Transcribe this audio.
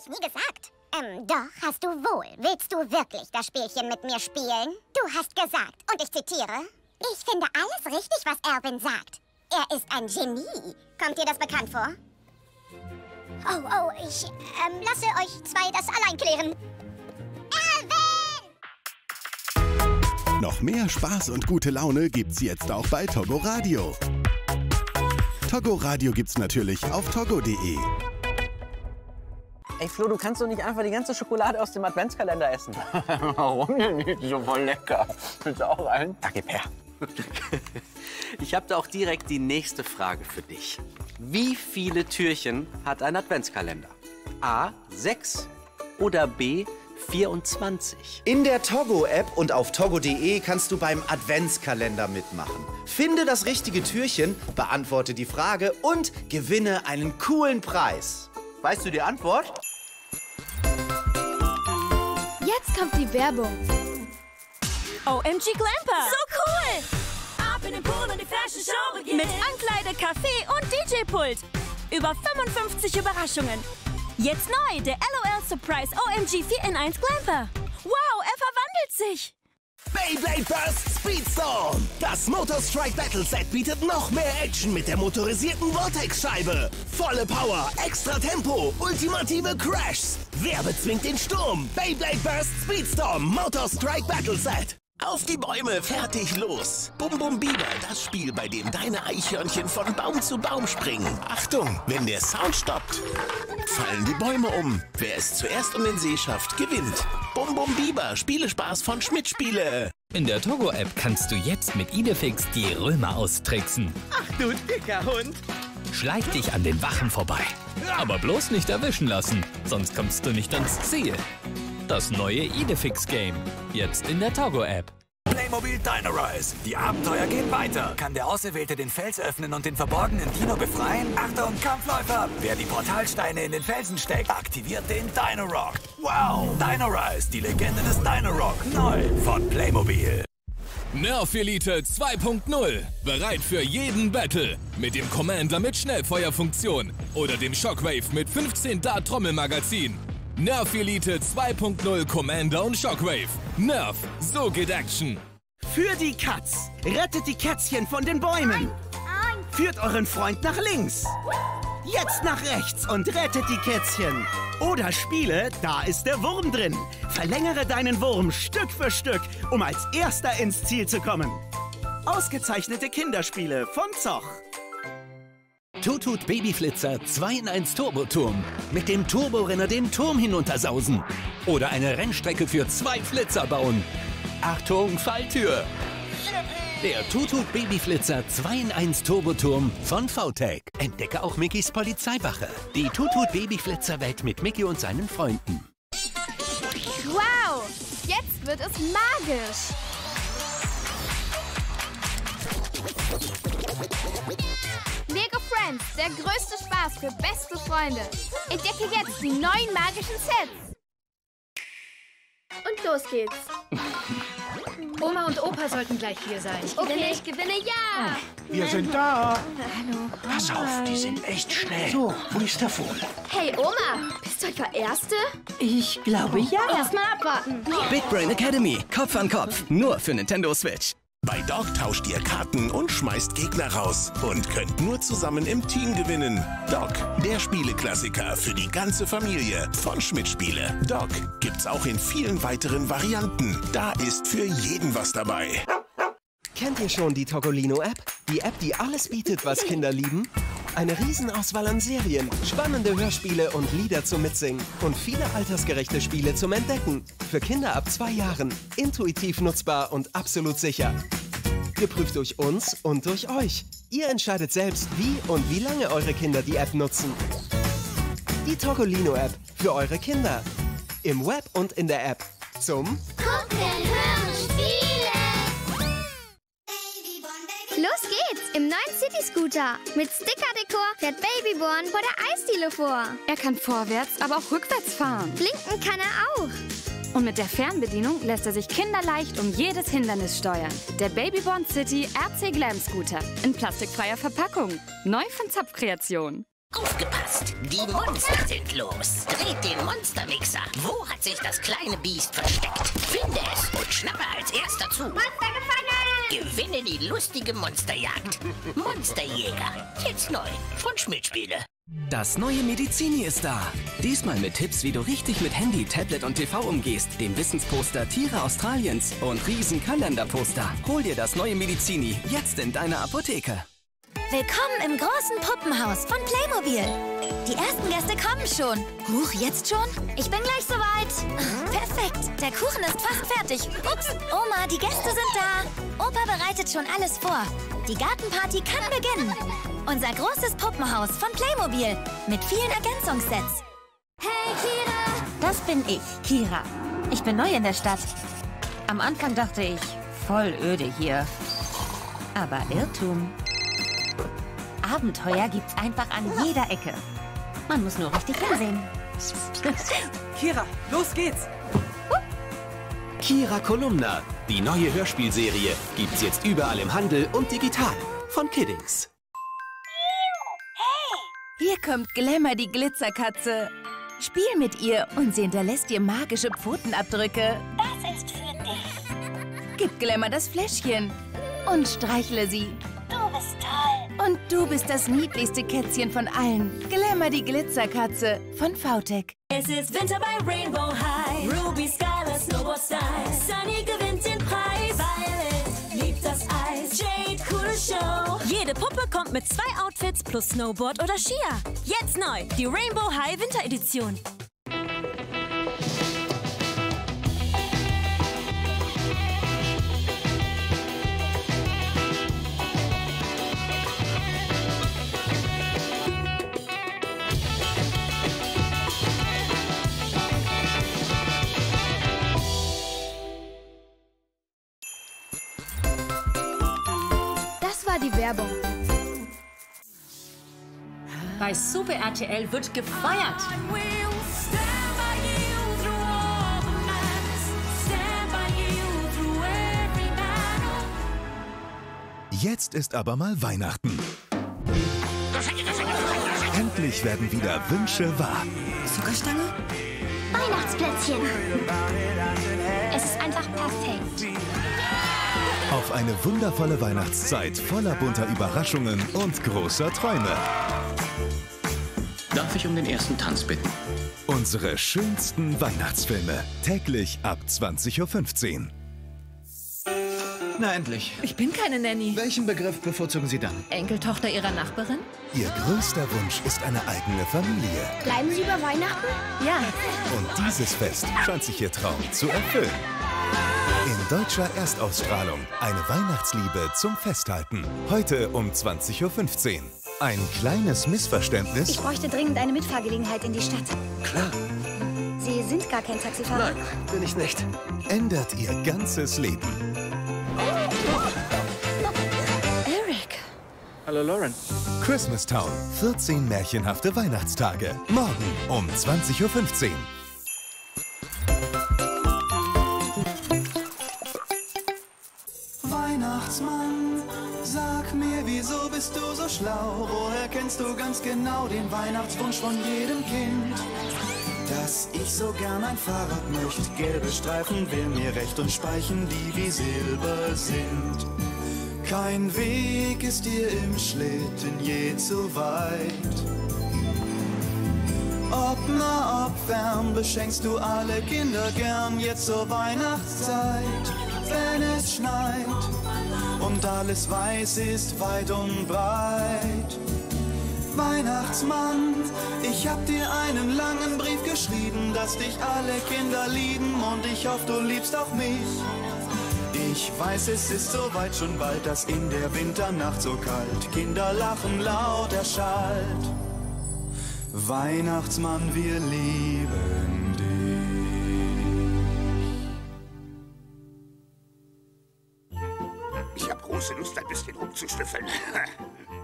ich nie gesagt. Doch, hast du wohl. Willst du wirklich das Spielchen mit mir spielen? Du hast gesagt, und ich zitiere, ich finde alles richtig, was Alvin sagt. Er ist ein Genie. Kommt dir das bekannt vor? Oh, ich lasse euch zwei das allein klären. Alvin! Noch mehr Spaß und gute Laune gibt's jetzt auch bei Togo Radio. Togo Radio gibt's natürlich auf togo.de. Ey Flo, du kannst doch nicht einfach die ganze Schokolade aus dem Adventskalender essen. Warum denn nicht? So voll lecker. Willst du auch einen? Da gib her. Ich habe da auch direkt die nächste Frage für dich. Wie viele Türchen hat ein Adventskalender? A, 6 oder B, 24? In der Togo-App und auf togo.de kannst du beim Adventskalender mitmachen. Finde das richtige Türchen, beantworte die Frage und gewinne einen coolen Preis. Weißt du die Antwort? Jetzt kommt die Werbung. OMG Glamper! So cool! Ab in den Pool und die Fashion Show beginnt. Mit Ankleide, Kaffee und DJ-Pult. Über 55 Überraschungen. Jetzt neu, der LOL Surprise OMG 4-in-1 Glamper. Wow, er verwandelt sich. Beyblade Burst Speedstorm! Das Motor Strike Battle Set bietet noch mehr Action mit der motorisierten Vortex-Scheibe. Volle Power, extra Tempo, ultimative Crashs. Wer bezwingt den Sturm? Beyblade Burst Speedstorm Motor Strike Battle Set. Auf die Bäume, fertig, los! Bum Bum Biber, das Spiel, bei dem deine Eichhörnchen von Baum zu Baum springen. Achtung, wenn der Sound stoppt, fallen die Bäume um. Wer es zuerst um den See schafft, gewinnt. Bum Bum Biber, Spielespaß von Schmidt Spiele. In der Togo-App kannst du jetzt mit Idefix die Römer austricksen. Ach du dicker Hund. Schleich dich an den Wachen vorbei. Aber bloß nicht erwischen lassen, sonst kommst du nicht ans Ziel. Das neue Idefix-Game. Jetzt in der Togo-App. Playmobil Dino-Rise. Die Abenteuer gehen weiter. Kann der Auserwählte den Fels öffnen und den verborgenen Dino befreien? Achtung, Kampfläufer! Wer die Portalsteine in den Felsen steckt, aktiviert den Dino-Rock. Wow! Dino-Rise, die Legende des Dino-Rock. Neu von Playmobil. Nerf Elite 2.0. Bereit für jeden Battle. Mit dem Commander mit Schnellfeuerfunktion oder dem Shockwave mit 15 Dart Trommelmagazin. Nerf Elite 2.0 Commander und Shockwave. Nerf, so geht Action. Für die Katz. Rettet die Kätzchen von den Bäumen. Führt euren Freund nach links. Jetzt nach rechts und rettet die Kätzchen. Oder spiele, da ist der Wurm drin. Verlängere deinen Wurm Stück für Stück, um als Erster ins Ziel zu kommen. Ausgezeichnete Kinderspiele von Zoch. Tutut Babyflitzer 2-in-1 Turboturm. Mit dem Turborenner den Turm hinuntersausen. Oder eine Rennstrecke für 2 Flitzer bauen. Achtung, Falltür! Der Tutut Babyflitzer 2-in-1 Turboturm von VTech. Entdecke auch Mickeys Polizeiwache. Die Tutut Babyflitzer-Welt mit Mickey und seinen Freunden. Wow! Jetzt wird es magisch. Lego Friends, der größte Spaß für beste Freunde. Entdecke jetzt die neuen magischen Sets. Und los geht's. Oma und Opa sollten gleich hier sein. Ich gewinne, ja! Wir sind da. Hallo. Pass auf, die sind echt schnell. So, wo ist der Vogel? Hey Oma, bist du etwa Erste? Ich glaube ja. Erstmal abwarten. Big Brain Academy, Kopf an Kopf, nur für Nintendo Switch. Bei Dog tauscht ihr Karten und schmeißt Gegner raus und könnt nur zusammen im Team gewinnen. Dog, der Spieleklassiker für die ganze Familie von Schmidt Spiele. Dog gibt's auch in vielen weiteren Varianten. Da ist für jeden was dabei. Kennt ihr schon die Togolino-App? Die App, die alles bietet, was Kinder lieben? Eine Riesenauswahl an Serien, spannende Hörspiele und Lieder zum Mitsingen und viele altersgerechte Spiele zum Entdecken. Für Kinder ab 2 Jahren. Intuitiv nutzbar und absolut sicher. Geprüft durch uns und durch euch. Ihr entscheidet selbst, wie und wie lange eure Kinder die App nutzen. Die Togolino-App für eure Kinder. Im Web und in der App. Zum Gucken, hören, spielen! Los geht's im neuen City-Scooter. Mit Sticker-Dekor fährt Babyborn vor der Eisdiele vor. Er kann vorwärts, aber auch rückwärts fahren. Blinken kann er auch. Und mit der Fernbedienung lässt er sich kinderleicht um jedes Hindernis steuern. Der Babyborn City RC Glam Scooter in plastikfreier Verpackung. Neu von Zapf Kreation. Aufgepasst! Die Monster sind los! Dreht den Monstermixer! Wo hat sich das kleine Biest versteckt? Finde es und schnappe als erster zu! Monster gefangen! Gewinne die lustige Monsterjagd! Monsterjäger! Jetzt neu von Schmidt-Spiele. Das neue Medizini ist da. Diesmal mit Tipps, wie du richtig mit Handy, Tablet und TV umgehst, dem Wissensposter Tiere Australiens und riesen Kalenderposter. Hol dir das neue Medizini jetzt in deiner Apotheke. Willkommen im großen Puppenhaus von Playmobil. Die ersten Gäste kommen schon. Huch, jetzt schon? Ich bin gleich soweit. Perfekt, der Kuchen ist fast fertig. Ups, Oma, die Gäste sind da. Opa bereitet schon alles vor. Die Gartenparty kann beginnen. Unser großes Puppenhaus von Playmobil mit vielen Ergänzungssets. Hey, Kira! Das bin ich, Kira. Ich bin neu in der Stadt. Am Anfang dachte ich, voll öde hier. Aber Irrtum. Abenteuer gibt's einfach an jeder Ecke. Man muss nur richtig hinsehen. Kira, los geht's! Kira Kolumna, die neue Hörspielserie, gibt's jetzt überall im Handel und digital. Von Kiddings. Hier kommt Glamour, die Glitzerkatze. Spiel mit ihr und sie hinterlässt dir magische Pfotenabdrücke. Das ist für dich. Gib Glamour das Fläschchen und streichle sie. Du bist toll. Und du bist das niedlichste Kätzchen von allen. Glamour, die Glitzerkatze von VTech. Es ist Winter bei Rainbow High. Ruby, Skylar, Snowboard Style. Sunny gewinnt den Preis. Violet liebt das Eis. Jade, coole Show. Jede Puppe kommt mit 2 Outfits plus Snowboard oder Skier. Jetzt neu, die Rainbow High Winteredition. Die Werbung. Bei Super RTL wird gefeiert. Jetzt ist aber mal Weihnachten. Endlich werden wieder Wünsche wahr. Zuckerstange? Weihnachtsplätzchen. Es ist einfach perfekt. Auf eine wundervolle Weihnachtszeit voller bunter Überraschungen und großer Träume. Darf ich um den ersten Tanz bitten? Unsere schönsten Weihnachtsfilme. Täglich ab 20:15 Uhr. Na endlich. Ich bin keine Nanny. Welchen Begriff bevorzugen Sie dann? Enkeltochter Ihrer Nachbarin? Ihr größter Wunsch ist eine eigene Familie. Bleiben Sie über Weihnachten? Ja. Und dieses Fest scheint sich Ihr Traum zu erfüllen. In deutscher Erstausstrahlung eine Weihnachtsliebe zum Festhalten. Heute um 20:15 Uhr. Ein kleines Missverständnis? Ich bräuchte dringend eine Mitfahrgelegenheit in die Stadt. Klar. Sie sind gar kein Taxifahrer? Nein, bin ich nicht. Ändert Ihr ganzes Leben. Eric. Hallo Lauren. Christmas Town. 14 märchenhafte Weihnachtstage. Morgen um 20:15 Uhr. Weihnachtsmann, sag mir, wieso bist du so schlau? Woher kennst du ganz genau den Weihnachtswunsch von jedem Kind? Dass ich so gern ein Fahrrad möchte, gelbe Streifen will mir recht und Speichen, die wie Silber sind. Kein Weg ist dir im Schlitten je zu weit. Ob nah, ob fern, beschenkst du alle Kinder gern jetzt zur Weihnachtszeit. Wenn es schneit und alles weiß ist weit und breit. Weihnachtsmann, ich hab dir einen langen Brief geschrieben, dass dich alle Kinder lieben und ich hoffe, du liebst auch mich. Ich weiß, es ist soweit schon bald, dass in der Winternacht so kalt Kinder lachen laut erschallt. Weihnachtsmann, wir lieben dich. Ich hab große Lust, ein bisschen rumzuschnüffeln.